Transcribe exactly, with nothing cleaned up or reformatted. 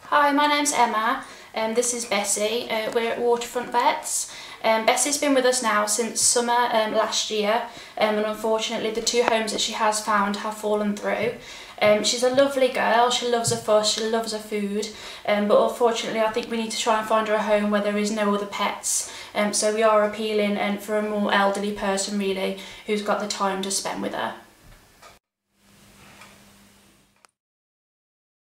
Hi, my name's Emma and um, this is Bessie. Uh, we're at Waterfront Vets. Um, Bessie's been with us now since summer um, last year um, and unfortunately the two homes that she has found have fallen through. Um, she's a lovely girl, she loves her fuss, she loves her food, um, but unfortunately I think we need to try and find her a home where there is no other pets. Um, so we are appealing and for a more elderly person really who's got the time to spend with her.